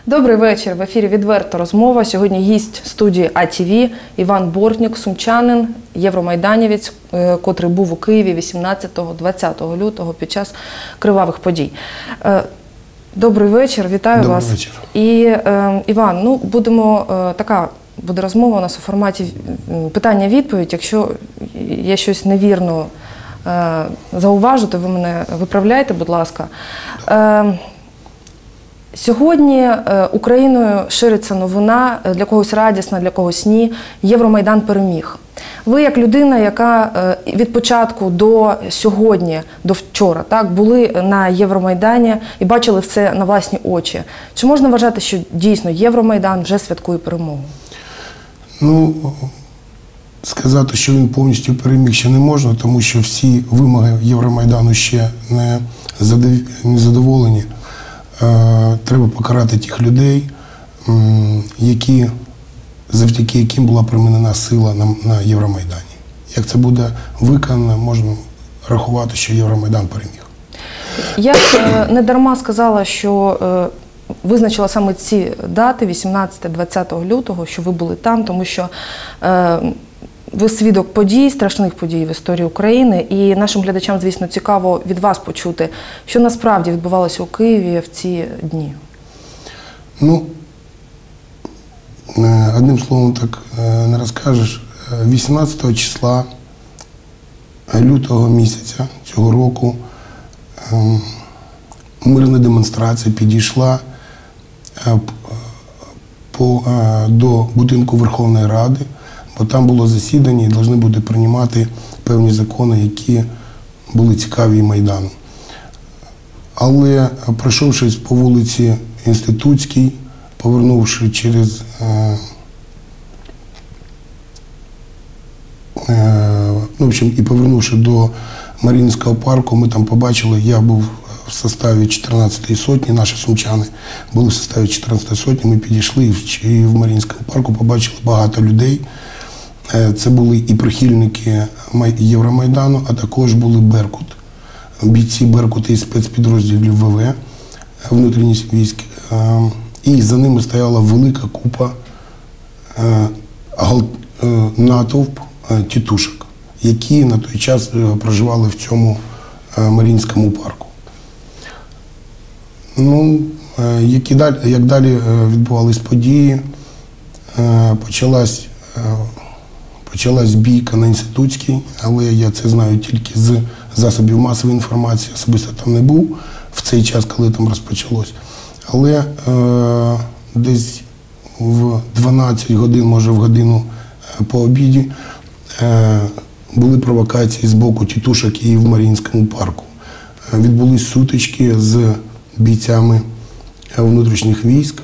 Добрий вечір. В ефірі «Відверта розмова». Сьогодні гість студії АТВ Іван Бортнік, сумчанин, євромайданівець, котрий був у Києві 18-20 лютого під час кривавих подій. Добрий вечір, вітаю вас. Добрий вечір. І, Іван, така буде розмова у нас у форматі питання-відповідь. Якщо я щось невірно зауважу, то ви мене виправляйте, будь ласка. Сьогодні Україною шириться новина, для когось радісна, для когось ні. Євромайдан переміг. Ви, як людина, яка від початку до сьогодні, до вчора, так, були на Євромайдані і бачили все на власні очі. Чи можна вважати, що дійсно Євромайдан вже святкує перемогу? Ну, сказати, що він повністю переміг, ще не можна, тому що всі вимоги Євромайдану ще не задоволені. Треба покарати тих людей, завдяки яким була примінена сила на Євромайдані. Як це буде виконано, можна рахувати, що Євромайдан переміг. Я не дарма сказала, що визначила саме ці дати, 18-20 лютого, що ви були там, тому що ви свідок подій, страшних подій в історії України, і нашим глядачам, звісно, цікаво від вас почути, що насправді відбувалося у Києві в ці дні. Ну, одним словом так не розкажеш. 18 числа лютого місяця цього року мирна демонстрація підійшла до будинку Верховної Ради, бо там було засідання і повинні бути приймати певні закони, які були цікаві Майдану. Але пройшовшись по вулиці Інститутській, повернувши через і повернувши до Маріїнського парку, ми там побачили, я був в составі 14-ї сотні, наші сумчани були в составі 14-ї сотні, ми підійшли і в Маріїнському парку побачили багато людей. Це були і прихильники Євромайдану, а також були «Беркут», бійці «Беркута» із спецпідрозділів ВВ, внутрішніх військ. І за ними стояла велика купа, натовп тітушок, які на той час проживали в цьому Маріїнському парку. Ну, як далі відбувались події, почалась бійка на Інститутській, але я це знаю тільки з засобів масової інформації, особисто там не був в цей час, коли там розпочалось. Але десь в 12 годин, може в годину по обіді, були провокації з боку тітушок і в Маріїнському парку. Відбулись сутички з бійцями внутрішніх військ.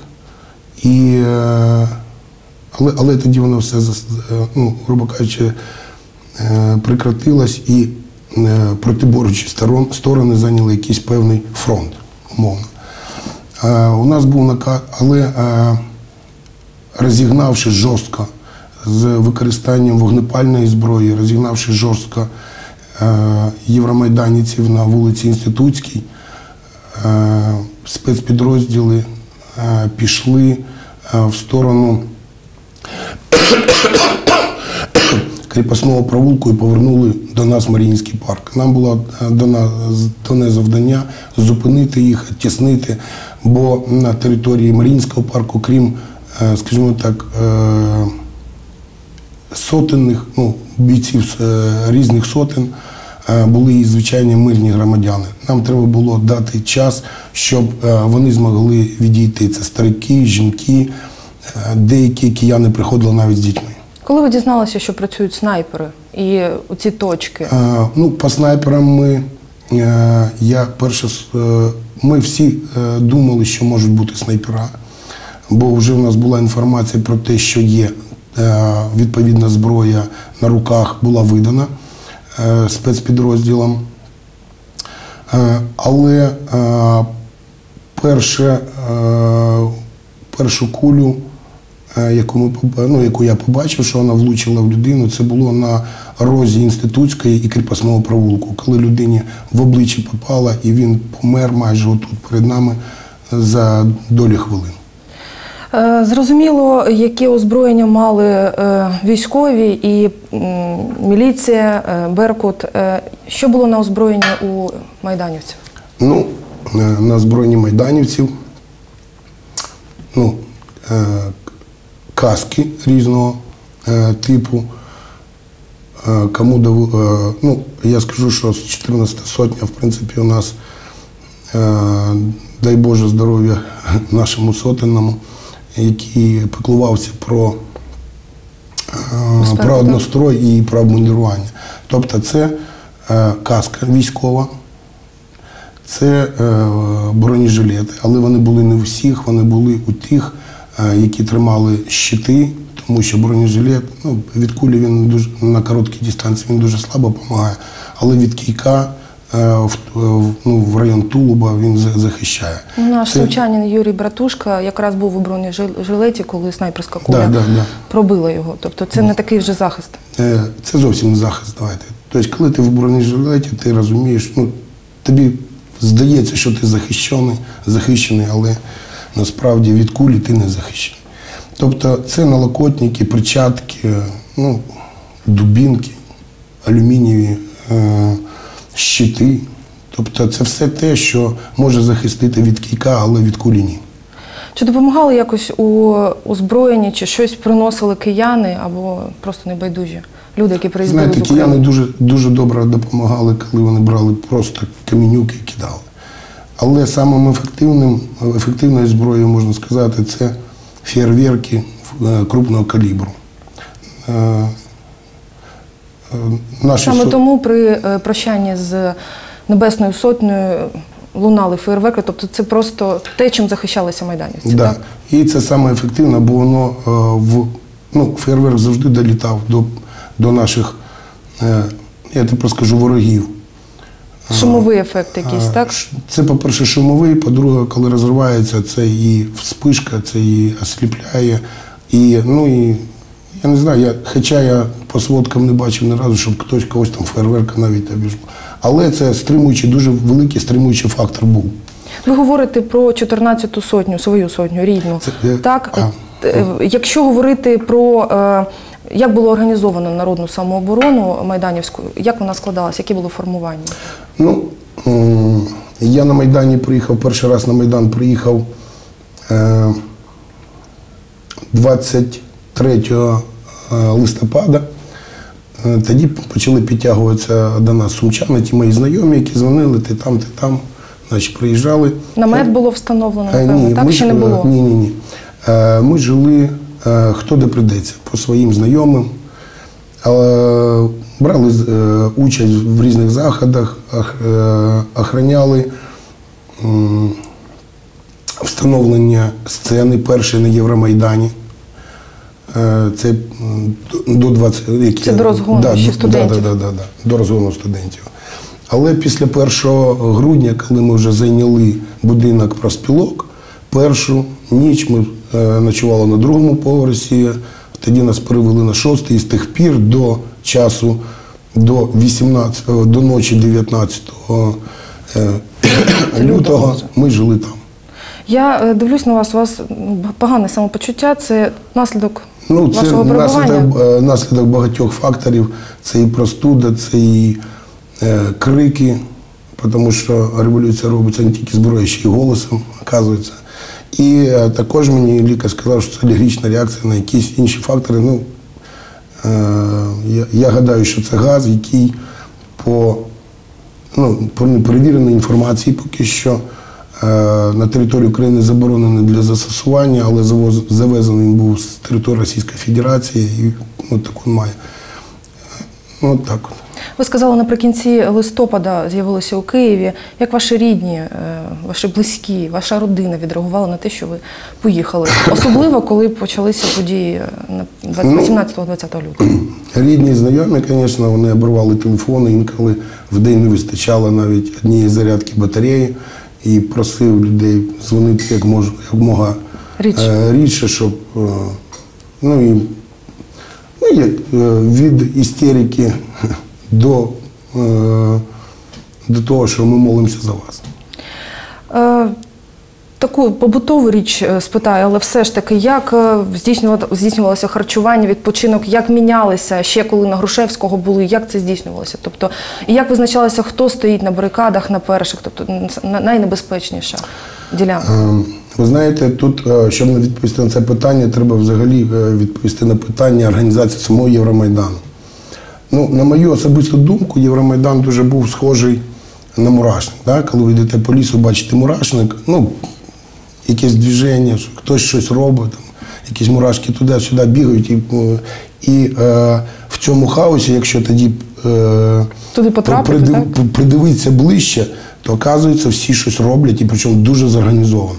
Але тоді воно все, грубо кажучи, прекратилось і протиборчі сторони зайняли якийсь певний фронт, умовно. У нас був наказ, але розігнавши жорстко з використанням вогнепальної зброї, розігнавши жорстко євромайданівців на вулиці Інститутській, спецпідрозділи пішли в сторону Кріпосного провулку і повернули до нас Маріїнський парк. Нам було дане завдання зупинити їх, тіснити, бо на території Маріїнського парку, крім, скажімо так, сотенних, бійців різних сотень, були і звичайні мирні громадяни. Нам треба було дати час, щоб вони змогли відійти. Це старики, жінки, деякі кияни приходили навіть з дітьми. Коли ви дізналися, що працюють снайпери і ці точки? По снайперам ми всі думали, що можуть бути снайпера, бо вже в нас була інформація про те, що є відповідна зброя на руках, була видана спецпідрозділам. Але першу кулю, яку я побачив, що вона влучила в людину, це було на розі Інститутської і Кріпосного провулку, коли людині в обличчя попала, і він помер майже отут перед нами за долі хвилин. Зрозуміло, які озброєння мали військові і міліція, Беркут. Що було на озброєнні у майданівців? Ну, на озброєнні майданівців, каски різного типу. Я скажу, що з 14 сотня, в принципі, у нас, дай Боже здоров'я нашому сотенному, який піклувався про однострой і про обмундирування. Тобто це каска військова, це бронежилети, але вони були не у всіх, вони були у тих, які тримали щити, тому що бронежилет, від кулі він дуже, на короткій дистанції він дуже слабо допомагає, але від кійка в район тулуба він захищає. Наш сумчанин Юрій Братушка якраз був у бронежилеті, коли снайперська куля пробила його. Тобто це не такий вже захист? Це зовсім не захист, давайте. Тобто, коли ти в бронежилеті, ти розумієш, тобі здається, що ти захищений, але насправді від кулі ти не захищений. Тобто це налокотники, перчатки, дубінки, алюмінієві щити. Тобто це все те, що може захистити від кійка, але від кулі ні. Чи допомагали якось у озброєнні, чи щось приносили кияни або просто небайдужі люди, які приїздили з України? Знаєте, кияни дуже добре допомагали, коли вони брали просто камінюки і кидали. Але самим ефективною зброєю, можна сказати, це фєєрверки крупного калібру. Саме тому при прощанні з Небесною Сотнею лунали фєєрверки, тобто це просто те, чим захищалися майданівці, так? І це саме ефективно, бо воно, фєєрверк завжди долітав до наших, я тепер скажу, ворогів. Шумовий ефект якийсь, так? Це, по-перше, шумовий, по-друге, коли розривається, це і вспишка, це і осліпляє. І я не знаю, хоча я по сводкам не бачив ні разу, щоб хтось когось там фєєрверка навіть обіжав. Але це дуже великий стримуючий фактор був. Ви говорите про 14-ту сотню, свою сотню, рідну. Так? Якщо говорити про, як було організовано народну самооборону майданівську, як вона складалася, яке було формування? Я на Майдані приїхав, перший раз на Майдан приїхав 23 листопада. Тоді почали підтягуватися до нас сумчани, ті мої знайомі, які дзвонили, ти там, значить, приїжджали. Намет було встановлено, напевно, так? Чи не було? Ні. Ми жили, хто де прийдеться, по своїм знайомим. Брали участь в різних заходах, охороняли встановлення сцени першої на Євромайдані. Це до 20... Це до розгону ще студентів. До розгону студентів. Але після 1 грудня, коли ми вже зайняли будинок профспілок, першу ніч ми ночували на другому поверсі, тоді нас перевели на 6-й, і з тих пір до часу, до ночі 19 лютого ми жили там. Я дивлюсь на вас, у вас погане самопочуття, це наслідок вашого перебування? Це наслідок багатьох факторів, це і простуда, це і крики, тому що революція робиться не тільки зброєю, ще й голосом, оказується. І також мені лікар сказав, що це алергічна реакція на якісь інші фактори. Я гадаю, що це газ, який по неперевіреній інформації поки що на території України заборонений для застосування, але завезений він був з території Російської Федерації і так він має. Так от. Ви сказали, наприкінці листопада з'явилися у Києві. Як ваші рідні, ваші близькі, ваша родина відреагувала на те, що ви поїхали? Особливо, коли почалися події 18-20 лютого. Рідні, знайомі, звісно, вони обривали телефони, інколи в день не вистачало навіть однієї зарядки батареї. І просив людей дзвонити як можна рідше, щоб від істерики до того, що ми молимося за вас. таку побутову річ спитаю, але все ж таки, як здійснювалося харчування, відпочинок, як мінялися ще коли на Грушевського були, як це здійснювалося? Тобто, і як визначалося, хто стоїть на барикадах, на перших, тобто найнебезпечніша ділянка? Ви знаєте, тут, щоб не відповісти на це питання, треба взагалі відповісти на питання організації самого Євромайдану. Ну, на мою особисту думку, Євромайдан дуже був схожий на мурашник. Да? Коли ви йдете по лісу, бачите мурашник, ну, якесь движення, хтось щось робить, там, якісь мурашки туди-сюди бігають. І в цьому хаосі, якщо тоді придивитися ближче, то, оказується, всі щось роблять, і причому дуже зорганізовано.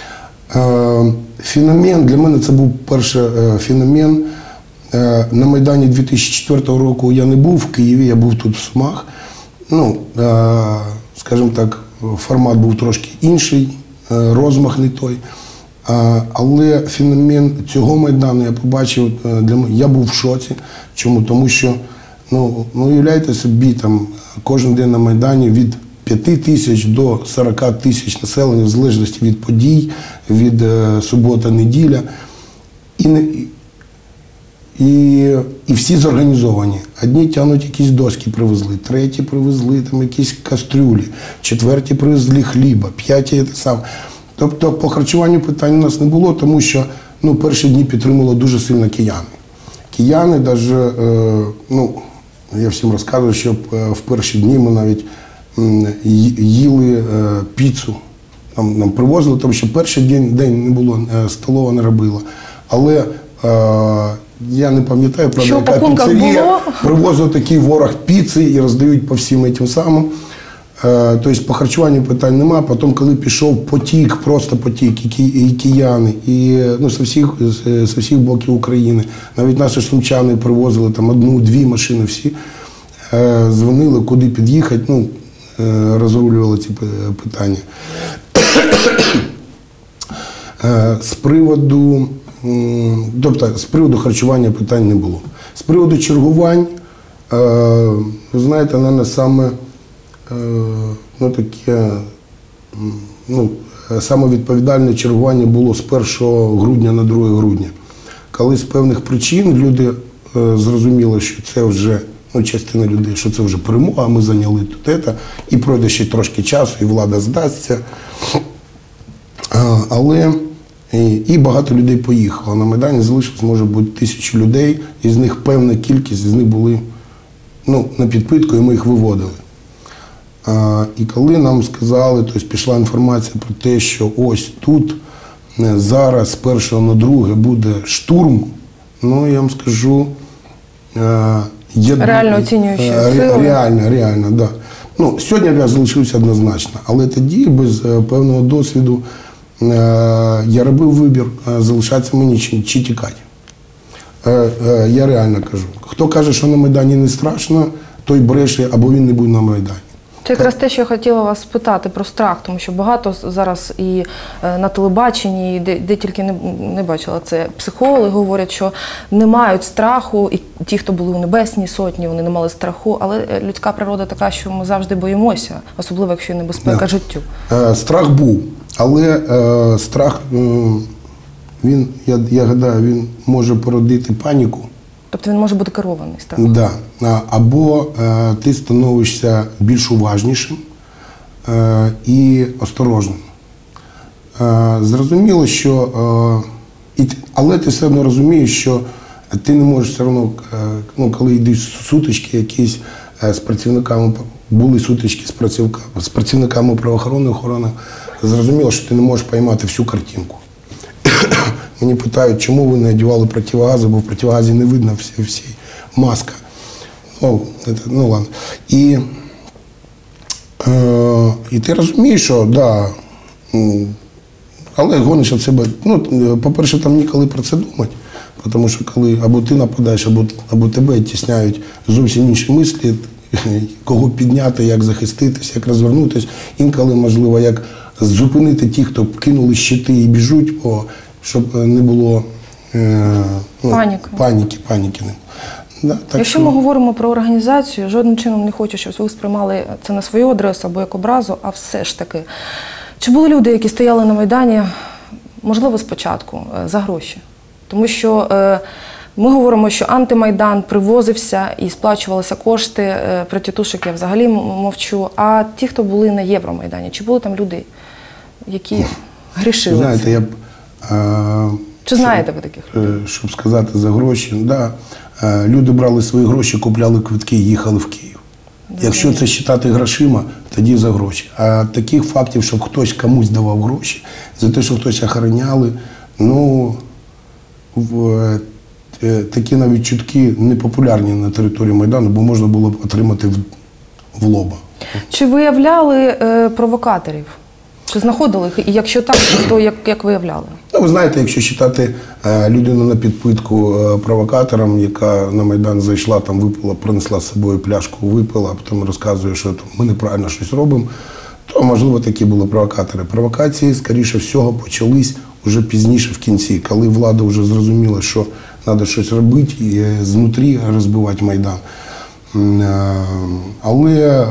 Феномен, для мене це був перший феномен. На Майдані 2004 року я не був в Києві, я був тут в Сумах. Ну, скажімо так, формат був трошки інший, розмах не той. Але феномен цього Майдану я побачив, я був в шоці. Чому? Тому що, ну уявляйте собі, там, кожен день на Майдані від 5 тисяч до 40 тисяч населення, в залежності від подій, від субота-неділя. І всі зорганізовані. Одні тягнуть якісь доски привезли, треті привезли там якісь кастрюлі, четверті привезли хліба, п'яті те саме. Тобто по харчуванню питань у нас не було, тому що перші дні підтримували дуже сильно кияни. Кияни навіть, я всім розказую, що в перші дні ми навіть їли піцу. Нам привозили, тому що перший день не було, столова не робила. Але я не пам'ятаю, правда, яка піцерія привозила такий ворог піци і роздають по всім цим самим. Тобто по харчуванню питань немає. Потім, коли пішов потік, просто потік, і кияни, і з всіх боків України, навіть наші сумчани привозили там 1-2 машини, всі дзвонили, куди під'їхати, розрулювали ці питання. З приводу харчування питань не було. З приводу чергувань, ви знаєте, мене саме саме відповідальне чергування було з 1 грудня на 2 грудня. Коли з певних причин люди зрозуміли, що це вже, частина людей, що це вже перемога, ми зайняли тут це, і пройде ще трошки часу, і влада здасться. Але і багато людей поїхало. На Майдані залишилось, може бути, 1000 людей, із них певна кількість, з них були на підпитку, і ми їх виводили. І коли нам сказали, тобто пішла інформація про те, що ось тут зараз з 1 на 2 буде штурм, я вам скажу, реально оцінюючи сили. Реально, да. Сьогодні я залишився однозначно, але тоді без певного досвіду я робив вибір, залишатися мені чи тікати. Я реально кажу. Хто каже, що на Майдані не страшно, той бреше, або він не буде на Майдані. Це якраз те, що я хотіла вас спитати про страх, тому що багато зараз і на телебаченні, і де тільки не бачила це, психологи говорять, що не мають страху, і ті, хто були у Небесній Сотні, вони не мали страху, але людська природа така, що ми завжди боїмося, особливо, якщо є небезпека життю. Страх був, але страх, я гадаю, він може породити паніку. Тобто він може бути керований страх? Так. Да. Або ти становишся більш уважнішим і осторожним. Зрозуміло, що... Але ти все одно розумієш, що ти не можеш все одно, коли йдуть сутички якісь з працівниками, були сутички з працівниками правоохоронної охорони, зрозуміло, що ти не можеш поймати всю картинку. Мені питають, чому ви не одягали противогази, бо в противогазі не видно всі маска. Ладно. І ти розумієш, що, да, але гониш від себе. По-перше, там ніколи про це думати, тому що коли або ти нападаєш, або тебе тісняють зовсім інші мислі, кого підняти, як захиститись, як розвернутися, інколи, можливо, як зупинити ті, хто кинули щити і біжуть, щоб не було паніки. Да, якщо ми говоримо про організацію, жодним чином не хочу, щоб ви сприймали це на свою адресу або як образу, а все ж таки, Чи були люди, які стояли на Майдані, можливо, спочатку, за гроші? Тому що ми говоримо, що антимайдан привозився і сплачувалися кошти, про тітушок я взагалі мовчу. А ті, хто були на Євромайдані, чи були там люди, які грішили? Знаєте, я б... Чи знаєте ви таких? Щоб сказати за гроші, да, люди брали свої гроші, купляли квитки і їхали в Київ. Якщо це вважати грошима, тоді за гроші. А таких фактів, щоб хтось комусь давав гроші, за те, що хтось охороняли, ну, такі навіть чутки не популярні на території Майдану, бо можна було б отримати в лоба. Чи виявляли провокаторів? Чи знаходили їх? І якщо так, то як виявляли? Ну, ви знаєте, якщо вважати людину на підпитку провокатором, яка на Майдан зайшла, там випила, принесла з собою пляшку, випила, а потім розказує, що там, ми неправильно щось робимо, то, можливо, такі були провокатори. Провокації, скоріше всього, почались вже пізніше в кінці, коли влада вже зрозуміла, що треба щось робити і знутрі розбивати Майдан. Але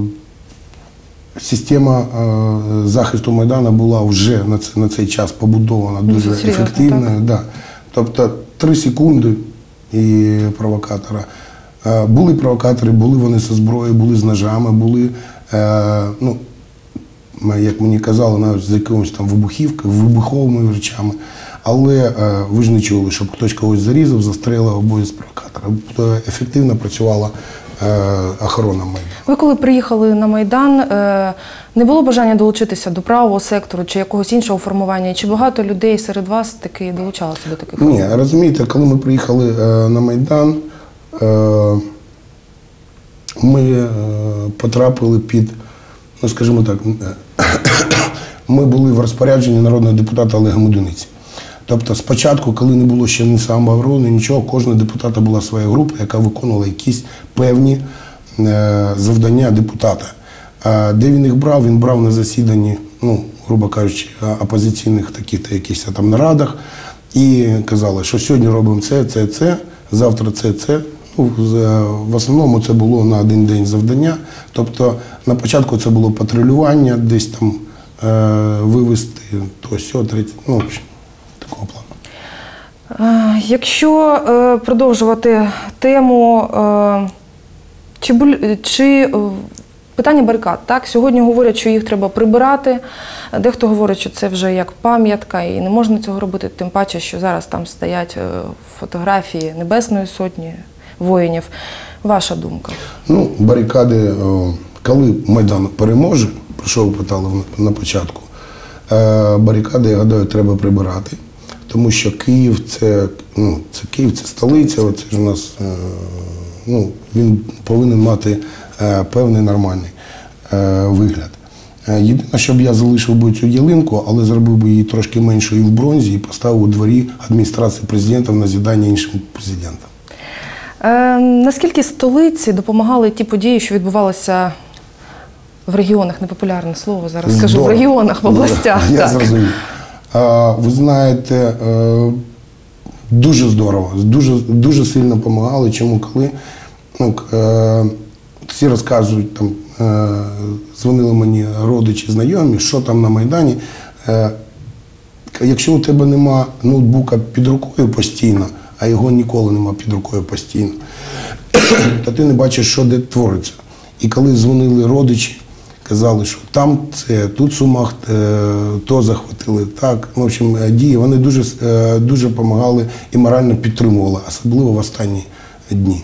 система захисту Майдану була вже на цей час побудована дуже ефективною. Да. Тобто 3 секунди і провокатора. Були провокатори, були вони зі зброєю, були з ножами, були, ну, як мені казали, навіть з якимось там вибуховими речами. Але ви ж не чули, щоб хтось когось зарізав, застрелив або з провокатора. Тобто ефективно працювала охорона Майдану. Ви коли приїхали на Майдан, не було бажання долучитися до правого сектору чи якогось іншого формування? Чи багато людей серед вас таки долучалося до таких формувань? Ні, розумієте, коли ми приїхали на Майдан, ми потрапили під, ну скажімо так, ми були в розпорядженні народного депутата Олега Медуниці. Тобто спочатку, коли не було ще ні самооборони, нічого, кожного депутата була своя група, яка виконувала якісь певні завдання депутата. Де він їх брав? Він брав на засіданні, ну, грубо кажучи, опозиційних таких якихось там нарадах і казали, що сьогодні робимо це, завтра це. Ну, в основному це було на один день завдання. Тобто на початку це було патрулювання, десь там вивезти то сьо, третє, ну, в общем, такого плану. Якщо продовжувати тему, чи питання барикад, так? Сьогодні говорять, що їх треба прибирати, дехто говорить, що це вже як пам'ятка і не можна цього робити, тим паче, що зараз там стоять фотографії Небесної Сотні воїнів. Ваша думка? Ну, барикади, коли Майдан переможе, про що ви питали на початку, барикади, я гадаю, треба прибирати. Тому що Київ Київ це столиця, це ж у нас, ну, він повинен мати певний нормальний вигляд. Єдине, щоб я залишив би цю ялинку, але зробив би її трошки меншою в бронзі і поставив у дворі адміністрації президента в назідання іншим президентам. Наскільки столиці допомагали ті події, що відбувалися в регіонах, непопулярне слово зараз скажу, в регіонах, в областях? Я зрозумів. Ви знаєте, дуже здорово, дуже сильно допомагали. Чому? Коли всі розказують, там, дзвонили мені родичі, знайомі, що там на Майдані. Якщо у тебе нема ноутбука під рукою постійно, а його ніколи нема під рукою постійно, то ти не бачиш, що де твориться. І коли дзвонили родичі, казали, що там це, тут в Сумах то захватили, так. В общем, дії, вони дуже допомагали і морально підтримували, особливо в останні дні.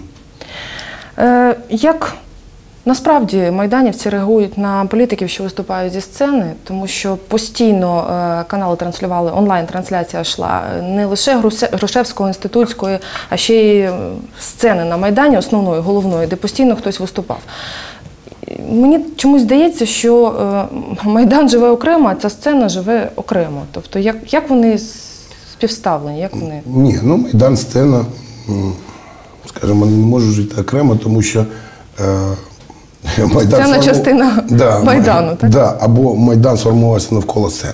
Як насправді майданівці реагують на політиків, що виступають зі сцени, тому що постійно канали транслювали, онлайн-трансляція йшла не лише Грушевського, Інститутської, а ще й сцени на Майдані, основної, головної, де постійно хтось виступав. Мені чомусь здається, що Майдан живе окремо, а ця сцена живе окремо. Тобто, як вони співставлені? Як вони... Ні, ну Майдан, сцена, скажімо, вони не можуть жити окремо, тому що Майдан... Сцена частина Майдану, так? Да, або Майдан сформувався навколо сцени.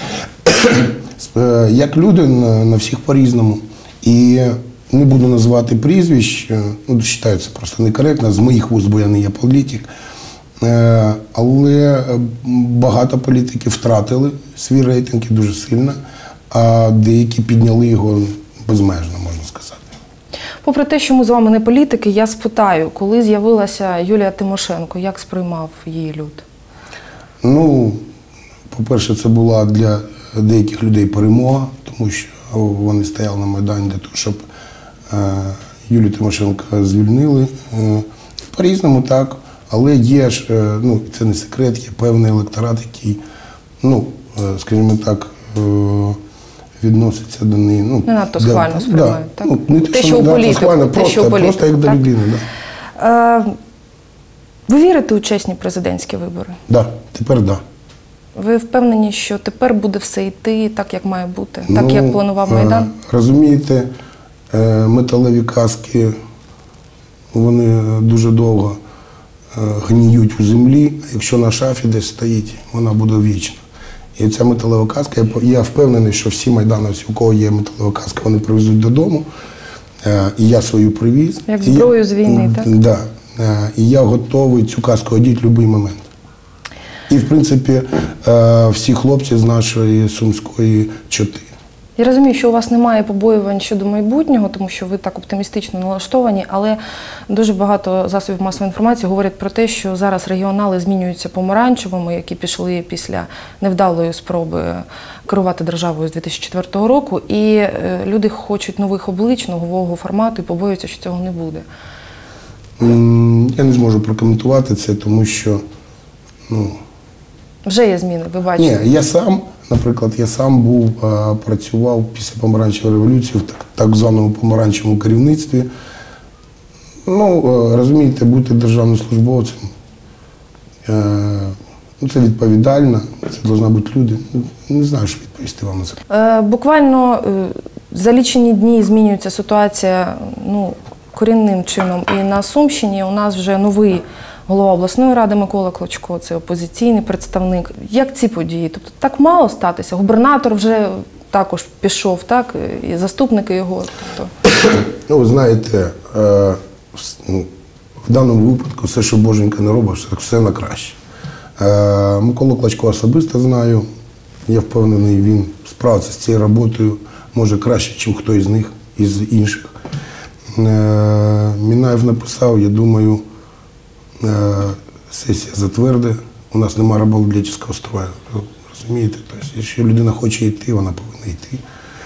Як люди, на всіх по-різному. І не буду називати прізвищ, ну, вважаю, це просто некоректно, з моїх вуст, бо я не є політик. Але багато політиків втратили свій рейтинг і дуже сильно, а деякі підняли його безмежно, можна сказати. Попри те, що ми з вами не політики, я спитаю, коли з'явилася Юлія Тимошенко, як сприймав її люд? Ну, по-перше, це була для деяких людей перемога, тому що вони стояли на Майдані для того, щоб Юлію Тимошенко звільнили. По-різному так, але є ж, ну, це не секрет, є певний електорат, який, ну, скажімо так, відноситься до неї. Ну, не надто схвально сприймають, так? Ну, не те, що надто схвально, просто як до людини. Да. Ви вірите у чесні президентські вибори? Да, тепер да. Ви впевнені, що тепер буде все йти так, як має бути? Так, як планував Майдан? Розумієте, металеві каски, вони дуже довго гніють у землі, а якщо на шафі десь стоїть, вона буде вічна. І ця металева каска, я впевнений, що всі майдановці, у кого є металева каска, вони привезуть додому. І я свою привіз. Як зброю з війни, так? Так. Да. І я готовий цю каску одіти в будь-який момент. І, в принципі, всі хлопці з нашої Сумської чоти. Я розумію, що у вас немає побоювань щодо майбутнього, тому що ви так оптимістично налаштовані, але дуже багато засобів масової інформації говорять про те, що зараз регіонали змінюються помаранчевими, які пішли після невдалої спроби керувати державою з 2004 року, і люди хочуть нових облич, нового формату і побоюються, що цього не буде. Я не зможу прокоментувати це, тому що, ну... Вже є зміни, ви бачите? Ні, я сам, наприклад, працював після помаранчевої революції в так званому помаранчевому керівництві. Ну, розумієте, бути державним службовцем, це відповідально, це повинні бути люди. Не знаю, що відповісти вам на це. Буквально за лічені дні змінюється ситуація, ну, корінним чином. І на Сумщині у нас вже новий голова обласної ради Микола Клочко, це опозиційний представник. Як ці події? Тобто так мало статися? Губернатор вже також пішов, так? І заступники його. Тобто... Ну, ви знаєте, в даному випадку все, що Боженька не робить, все на краще. Миколу Клочко особисто знаю. Я впевнений, він справиться з цією роботою, може краще, ніж хтось з них, із інших. Мінаєв написав, я думаю, сесія затвердить, у нас немає рабовладельчого строю. Розумієте? Тобто, якщо людина хоче йти, вона повинна йти.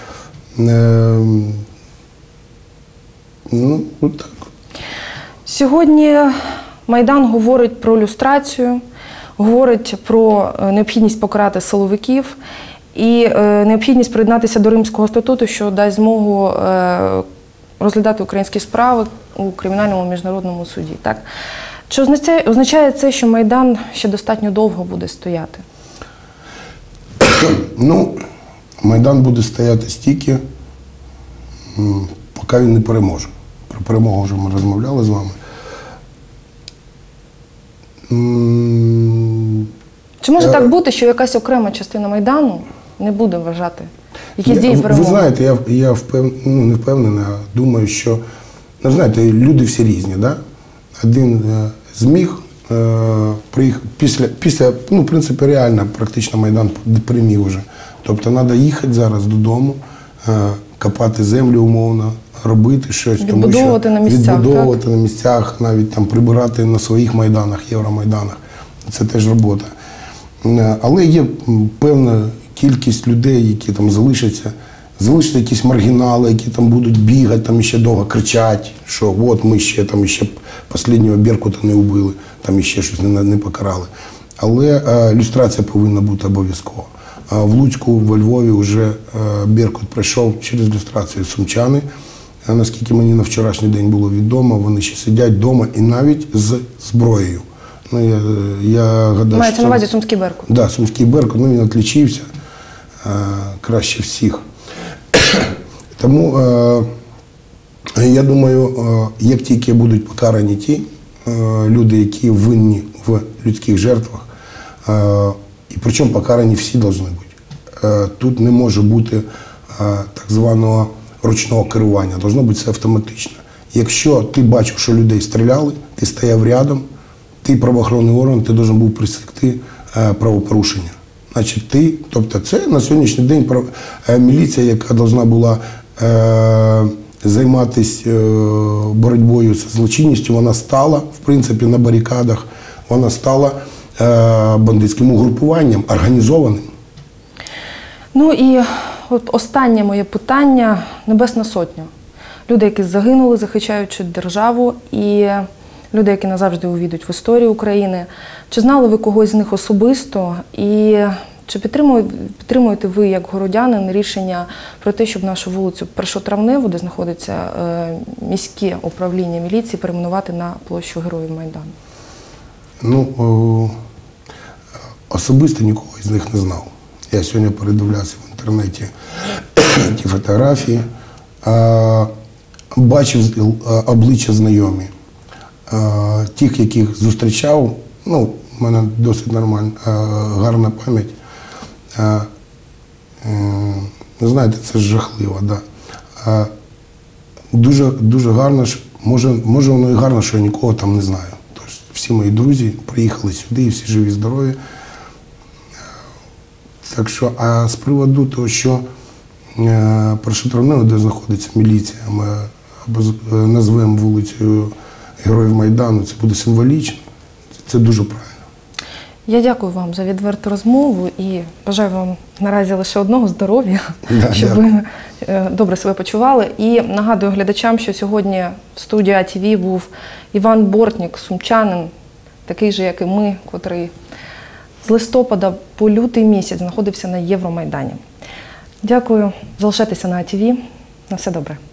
Ну, от так. Сьогодні Майдан говорить про люстрацію, говорить про необхідність покарати силовиків і необхідність приєднатися до Римського статуту, що дасть змогу розглядати українські справи у кримінальному міжнародному суді. Так? Чи означає це, що Майдан ще достатньо довго буде стояти? Ну, Майдан буде стояти стільки, поки він не переможе. Про перемогу вже ми розмовляли з вами. Чи може так бути, що якась окрема частина Майдану не буде вважати якісь дії перемоги? Ви знаєте, я не впевнений, а думаю, що, знаєте, люди всі різні, да? Один зміг після, в принципі, реально, практично Майдан переміг вже. Тобто треба їхати зараз додому, копати землю умовно, робити щось. Відбудовувати на місцях, відбудовувати на місцях, навіть там прибирати на своїх майданах, євромайданах. Це теж робота. Але є певна кількість людей, які там залишаться якісь маргінали, які там будуть бігати, там ще довго кричати, що от ми ще останнього Беркута не вбили, там ще щось не покарали. Але люстрація повинна бути обов'язково. В Луцьку, во Львові вже Беркут пройшов через люстрацію сумчани. Наскільки мені на вчорашній день було відомо, вони ще сидять вдома і навіть з зброєю. Ну, я гадаю, мається на увазі Сумський Беркут? Так, да, Сумський Беркут, він відлічився краще всіх. Тому я думаю, як тільки будуть покарані ті люди, які винні в людських жертвах, і причому покарані всі повинні бути. Тут не може бути так званого ручного керування, повинно бути все автоматично. Якщо ти бачив, що людей стріляли, ти стояв рядом, ти правоохоронний орган, ти должен був пресекти правопорушення. Значить, тобто це на сьогоднішній день міліція, яка повинна була займатися боротьбою з злочинністю, вона стала, в принципі, на барикадах, вона стала бандитським угрупуванням, організованим. Ну і от останнє моє питання – Небесна Сотня. Люди, які загинули, захищаючи державу, і люди, які назавжди увійдуть в історію України. Чи знали ви когось з них особисто? І чи підтримуєте ви, як городянин, рішення про те, щоб нашу вулицю Першотравневу, де знаходиться міське управління міліції, перейменувати на площу Героїв Майдану? Ну, особисто нікого з них не знав. Я сьогодні передивлявся в інтернеті ті фотографії, бачив обличчя знайомі. Тих, яких зустрічав, ну, в мене досить нормальна, гарна пам'ять. Знаєте, це жахливо, да. Дуже гарно, може воно і гарно, що я нікого там не знаю. Тож всі мої друзі приїхали сюди, всі живі, здорові. Так що, а з приводу того, що Першотравнева, де знаходиться міліція, ми назвемо вулицею Героїв Майдану, це буде символічно, це дуже правильно. Я дякую вам за відверту розмову і бажаю вам наразі лише одного здоров'я, щоб ви добре себе почували. І нагадую глядачам, що сьогодні в студії АТВ був Іван Бортнік, сумчанин, такий же, як і ми, котрий з листопада по лютий місяць знаходився на Євромайдані. Дякую, залишайтеся на АТВ. На все добре.